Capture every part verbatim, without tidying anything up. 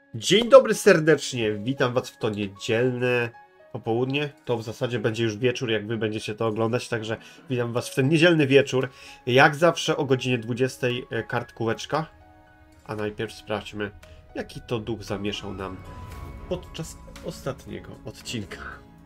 Dzień dobry serdecznie, witam was w to niedzielne popołudnie. To w zasadzie będzie już wieczór, jak wy będziecie to oglądać, także witam was w ten niedzielny wieczór. Jak zawsze o godzinie dwudziestej kartkóweczka. A najpierw sprawdźmy, jaki to duch zamieszał nam podczas ostatniego odcinka.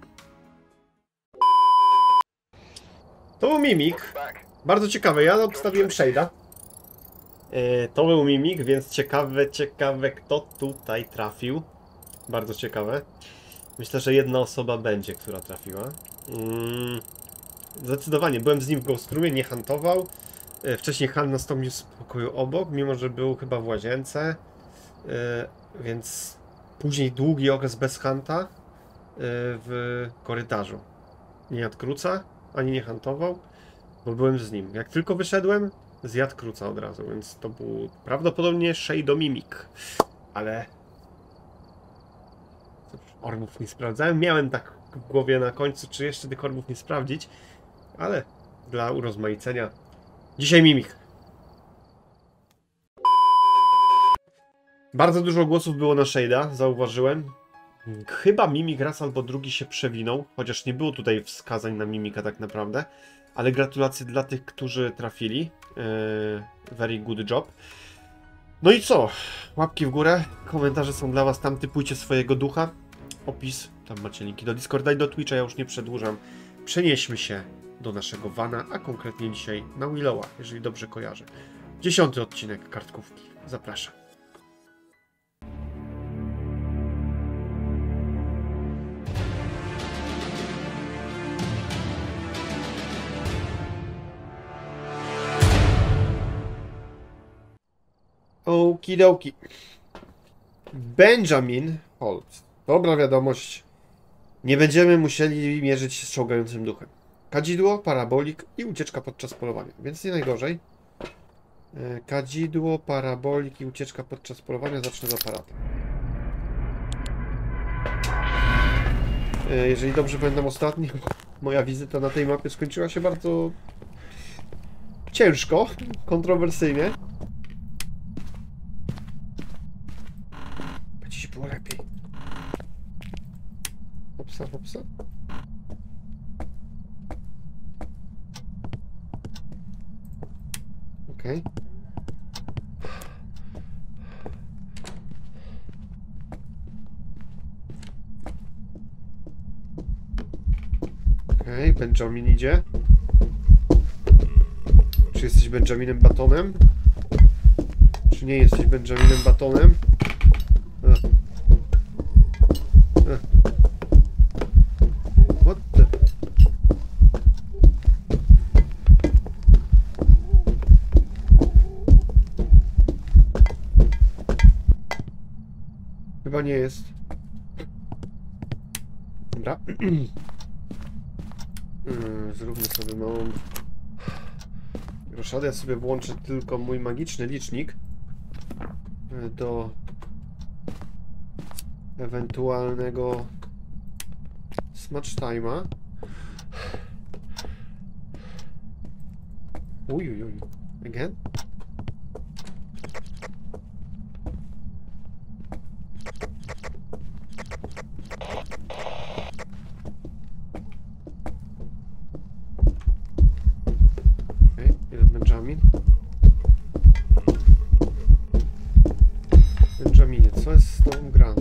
To był Mimik. Bardzo ciekawe, ja obstawiłem Shade'a. To był Mimik, więc ciekawe, ciekawe kto tutaj trafił. Bardzo ciekawe. Myślę, że jedna osoba będzie, która trafiła. Mm, zdecydowanie, byłem z nim w Ghost Roomie, nie huntował. Wcześniej hunt nastąpił w pokoju obok, mimo że był chyba w łazience. Więc później długi okres bez hunta w korytarzu. Nie jadł kruca, ani nie huntował, bo byłem z nim. Jak tylko wyszedłem, zjadł kruca od razu, więc to był prawdopodobnie Shadow Mimik. Ale orbów nie sprawdzałem. Miałem tak w głowie na końcu, czy jeszcze tych orbów nie sprawdzić, ale dla urozmaicenia dzisiaj Mimik. Bardzo dużo głosów było na Shade'a, zauważyłem. Chyba Mimik raz albo drugi się przewinął, chociaż nie było tutaj wskazań na Mimika tak naprawdę. Ale gratulacje dla tych, którzy trafili. Yy, very good job. No i co? Łapki w górę, komentarze są dla was, tam typujcie swojego ducha. Opis, tam macie linki do Discorda i do Twitcha, ja już nie przedłużam. Przenieśmy się do naszego vana, a konkretnie dzisiaj na Willowa, jeżeli dobrze kojarzę. Dziesiąty odcinek kartkówki. Zapraszam. Okidoki. Benjamin Holt. Dobra wiadomość. Nie będziemy musieli mierzyć się z czołgającym duchem. Kadzidło, parabolik i ucieczka podczas polowania. Więc nie najgorzej. Kadzidło, parabolik i ucieczka podczas polowania. Zacznę z aparatem. Jeżeli dobrze pamiętam ostatnio, moja wizyta na tej mapie skończyła się bardzo ciężko, kontrowersyjnie. Dziś było lepiej. Hopsa, hopsa. Okej. Okay. Okej, okay, Benjamin idzie. Czy jesteś Benjaminem Batonem? Czy nie jesteś Benjaminem Batonem? A. A. What the... Chyba nie jest. Dobra. Zróbmy sobie małą roszadę. Ja sobie włączę tylko mój magiczny licznik do ewentualnego smudge time'a. Uj, uj, uj. Again? Okej, okay, Benjamin. Benjaminie, co jest z tą grą?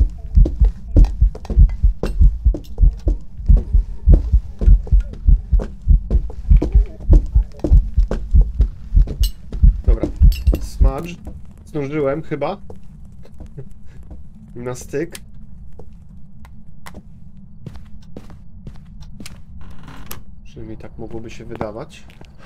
Dobra, smudge. Zdążyłem chyba na styk. Przynajmniej tak mogłoby się wydawać.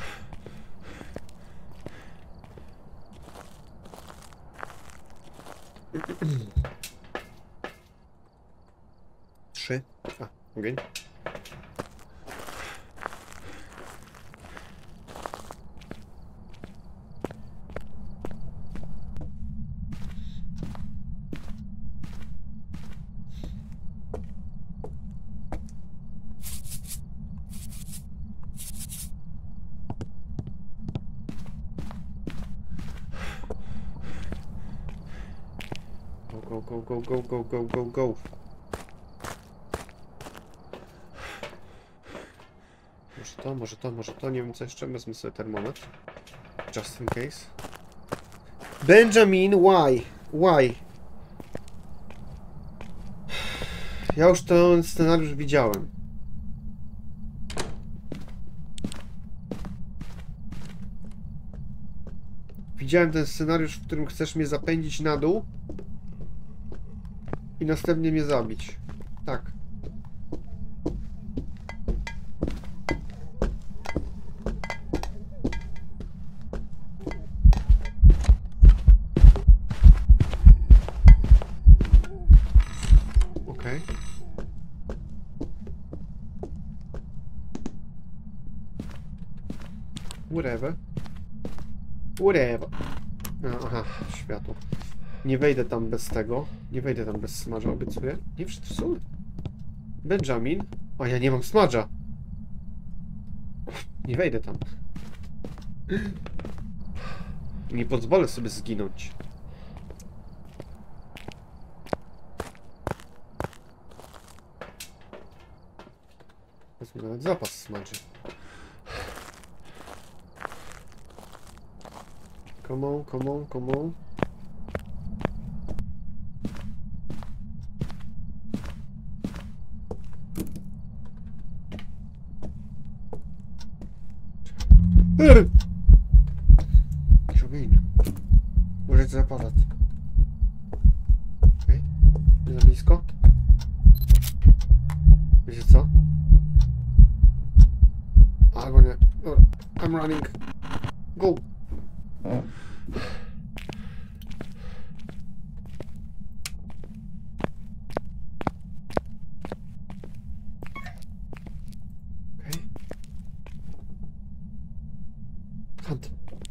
Trzy. A, ogień. Go, go, go, go, go, go, go, go. Może to, może to, może to, nie wiem co jeszcze, wezmę sobie termometr. Just in case. Benjamin, why? Why? Ja już ten scenariusz widziałem. Widziałem ten scenariusz, w którym chcesz mnie zapędzić na dół i następnie mnie zabić. Tak. Okej. Whatever. Whatever. Aha, światło. Nie wejdę tam bez tego. Nie wejdę tam bez smadża, obiecuję. Nie wszedł w sól. Benjamin. O, ja nie mam smadża. Nie wejdę tam. Nie pozwolę sobie zginąć. Wezmę nawet zapas smadży. Come on, come on, come on. Eee! Ogień. Może zapadać. Okej. Okay. Nie za blisko. Wiecie co? Albo nie. Dobra. I'm running. Go. Hunt.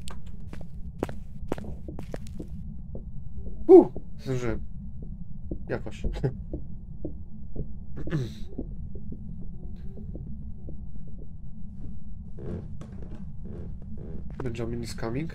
Uh, zdążyłem. Jakoś. Benjamin is coming.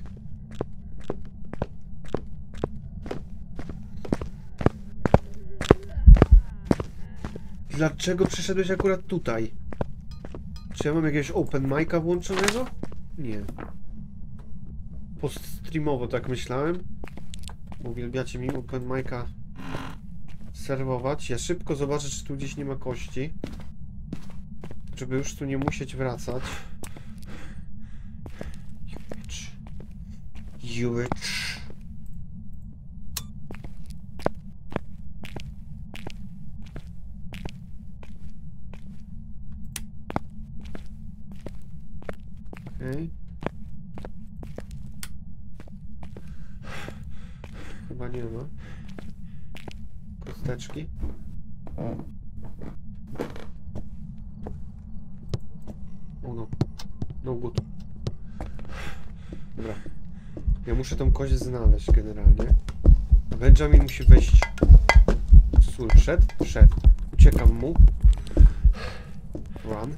Dlaczego przyszedłeś akurat tutaj? Czy ja mam jakiegoś open mic'a włączonego? Nie. Poststreamowo tak myślałem. Uwielbiacie mi open mic'a serwować. Ja szybko zobaczę, czy tu gdzieś nie ma kości. Żeby już tu nie musieć wracać. You bitch. Okej. Chyba nie ma. Kosteczki. O no. No good. Dobra. Ja muszę tą kość znaleźć generalnie. A Benjamin musi wejść. Sól. Wszedł? Wszedł. Uciekam mu. Run.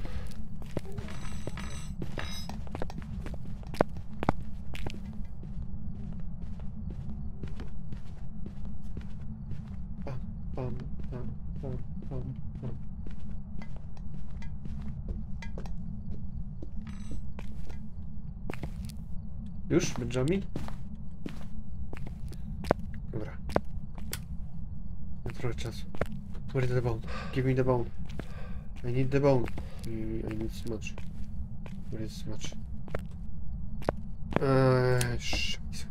Pam, pam, pam, pam, pam, pam. Już, Benjamin? Dobra. Mam trochę czasu. Where is the bone? Give me the bone. I need the bone. I, I need smudge. Where is smudge? Eee, shit.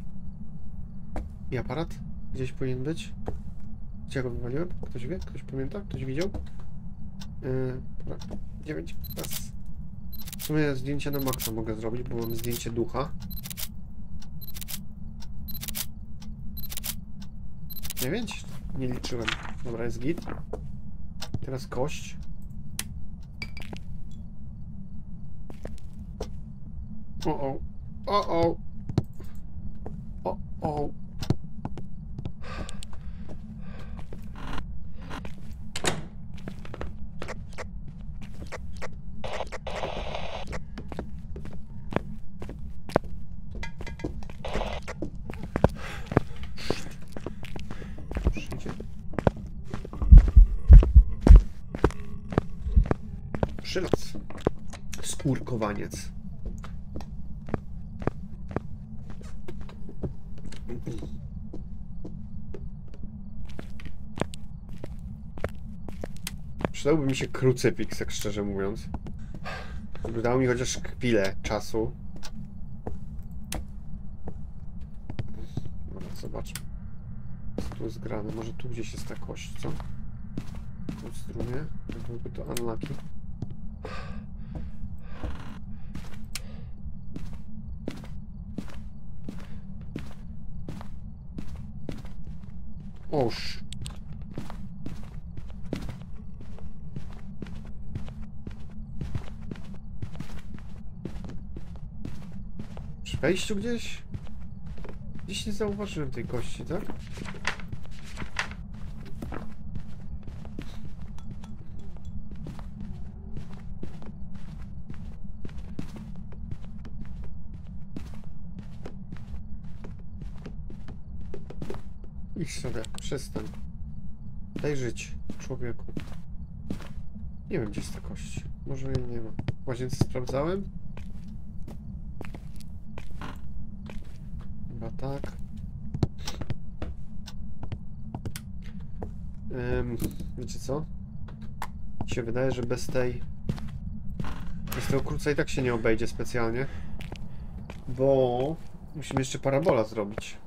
I aparat? Gdzieś powinien być? Gdzie ja go wywaliłem? Ktoś wie? Ktoś pamięta? Ktoś widział? Eee, dobra. dziewięć. Raz. W sumie zdjęcie na maksa mogę zrobić, bo mam zdjęcie ducha. dziewięć? Nie liczyłem. Dobra, jest git. Teraz kość. O o. O o. O o. Strzelec. Skórkowaniec. Przydałby mi się krucyfiks, jak szczerze mówiąc. Dał mi chociaż chwilę czasu. Dobra, zobaczmy. Co tu jest grane? Może tu gdzieś jest ta kość, co? Tu w strumie. Byłby to unlucky. Oż. Przy wejściu gdzieś? Gdzieś nie zauważyłem tej kości, tak? Idź sobie, przestań. Daj żyć, człowieku. Nie wiem, gdzie jest ta kość. Może jej nie ma. W łazience sprawdzałem? Chyba tak. Um, wiecie co? Mi się wydaje, że bez tej... Bez tego kruca i tak się nie obejdzie specjalnie. Bo... Musimy jeszcze parabola zrobić.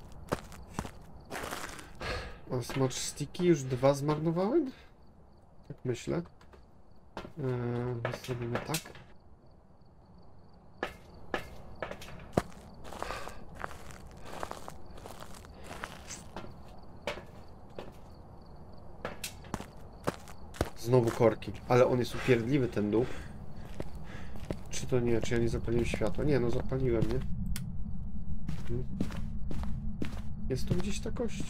A smudge sticky już dwa zmarnowałem? Tak myślę. Eee, zrobimy tak. Znowu korki. Ale on jest upierdliwy, ten dół. Czy to nie? Czy ja nie zapaliłem światła? Nie, no zapaliłem, nie? Hmm. Jest tu gdzieś ta kość?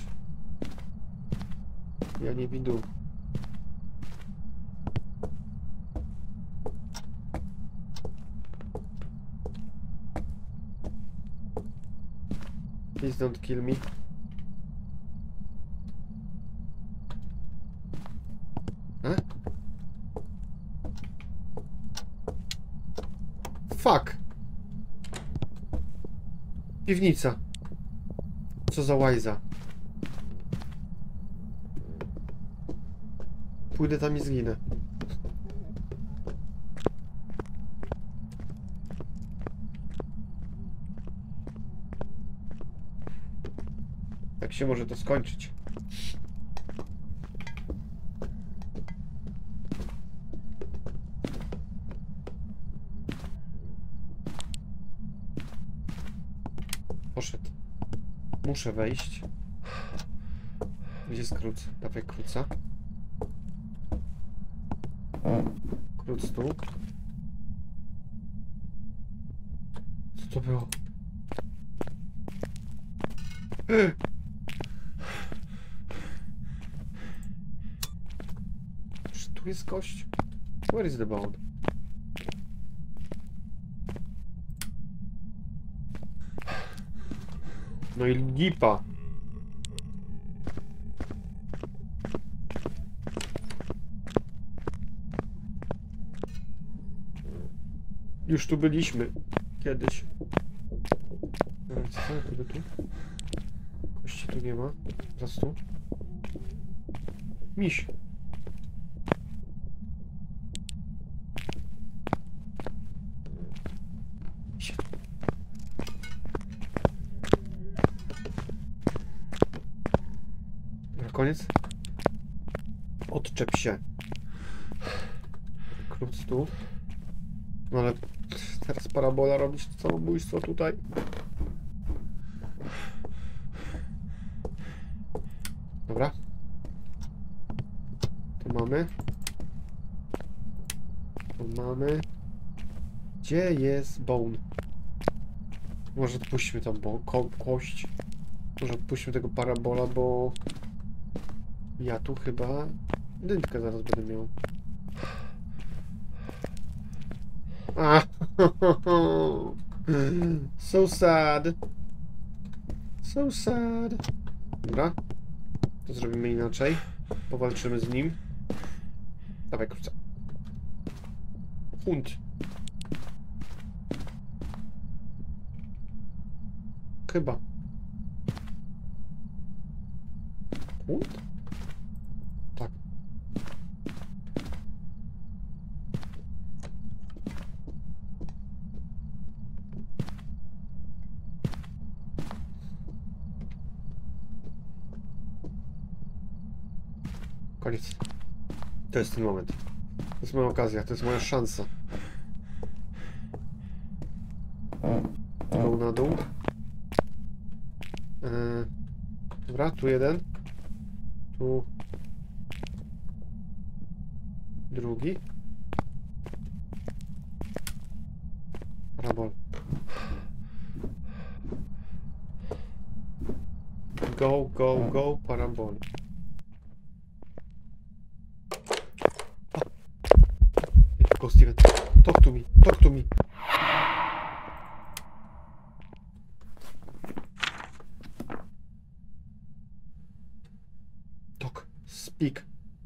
Ja nie widzę. Please don't kill me. Eh? Fuck. Piwnica. Co za łajza. Pójdę tam i zginę. Tak się może to skończyć. Poszedł. Muszę wejść. Gdzie jest kruc? Dawaj kruca. Kruc tu. Co to było? Czy tu jest kość? Where is the bone? No i lipa. Już tu byliśmy kiedyś. Dobra, co ja tu? Kości tu nie ma. Zaraz tu. Miś. Miś. Dobra, koniec. Odczep się. Kruc tu. No ale teraz parabola robić to samobójstwo tutaj. Dobra. Tu mamy. Tu mamy. Gdzie jest bone? Może odpuśćmy tą ko kość. Może odpuśćmy tego parabola, bo ja tu chyba dętkę zaraz będę miał. Ah, so sad. So sad. Dobra. To zrobimy inaczej. Powalczymy z nim. Dawaj, kruca. Hund. Chyba. Hund? Tak. Koniec. To jest ten moment. To jest moja okazja, to jest moja szansa. Go na dół. Eee, dobra, tu jeden. Tu drugi. Parabol. Go, go, go, parabol. Go, Steven. Talk to me. Talk to me. Talk. Speak.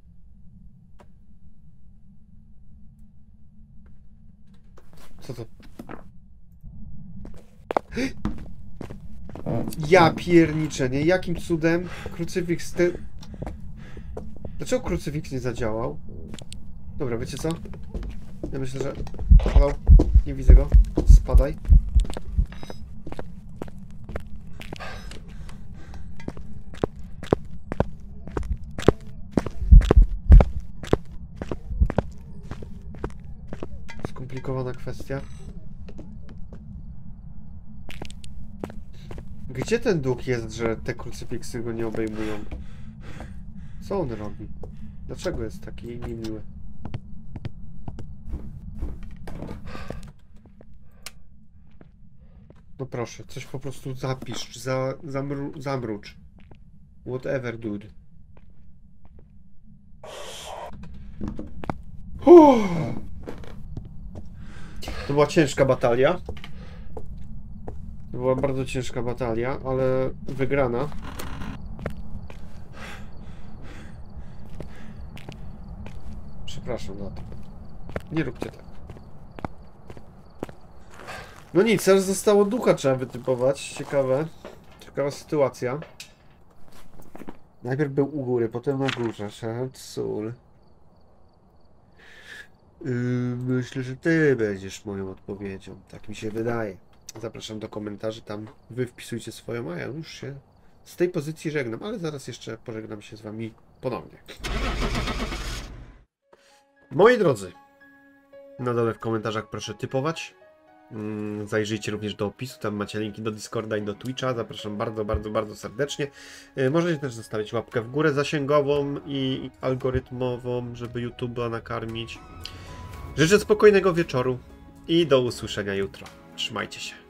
Co to? Ja pierniczę, nie? Jakim cudem krucyfiks te... Dlaczego krucyfiks nie zadziałał? Dobra, wiecie co? Ja myślę, że... Halo? Nie widzę go. Spadaj. Skomplikowana kwestia. Gdzie ten duch jest, że te krucyfiksy go nie obejmują? Co on robi? Dlaczego jest taki niemiły? No proszę, coś po prostu zapisz, za, zamru, zamrucz. Whatever, dude. Uff. To była ciężka batalia. To była bardzo ciężka batalia, ale wygrana. Przepraszam za to. Nie róbcie tak. No nic, teraz zostało ducha, trzeba wytypować. Ciekawe. Ciekawa sytuacja. Najpierw był u góry, potem na górze. Szedł sól. Yy, myślę, że ty będziesz moją odpowiedzią. Tak mi się wydaje. Zapraszam do komentarzy, tam wy wpisujcie swoją, a ja już się z tej pozycji żegnam, ale zaraz jeszcze pożegnam się z wami ponownie. Moi drodzy, na dole w komentarzach proszę typować. Zajrzyjcie również do opisu, tam macie linki do Discorda i do Twitcha. Zapraszam bardzo, bardzo, bardzo serdecznie. Możecie też zostawić łapkę w górę zasięgową i algorytmową, żeby YouTube'a nakarmić. Życzę spokojnego wieczoru i do usłyszenia jutro. Trzymajcie się.